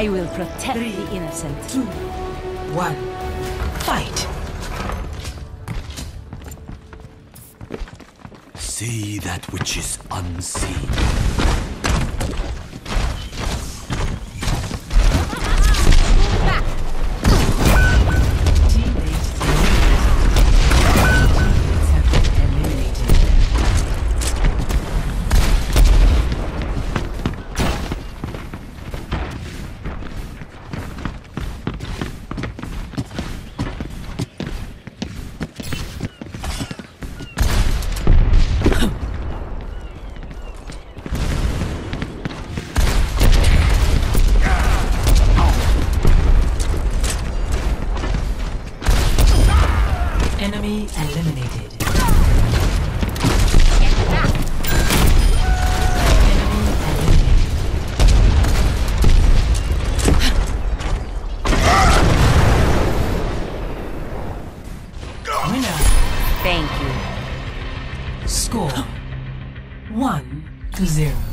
I will protect the innocent. 2, 1, fight! See that which is unseen. Enemy eliminated. Get back! Enemy eliminated. Winner. Thank you. Score 1-0.